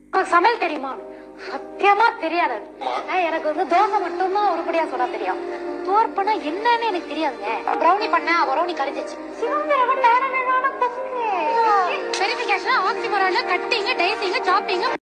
சமையல் தெரியுமா? சத்தியமா தெரியாது. எனக்கு வந்து தோசை மட்டும்தான் உருப்படியா சொல்ல தெரியும். தோற்பனா என்னன்னு எனக்கு தெரியாதுங்க. ப்ரௌனி பண்ண ப்ரௌனி கழிஞ்சிச்சு. வெரிஃபிகேஷன் ஆக்சிமரான கட்டிங் டைசிங் சாப்பிங்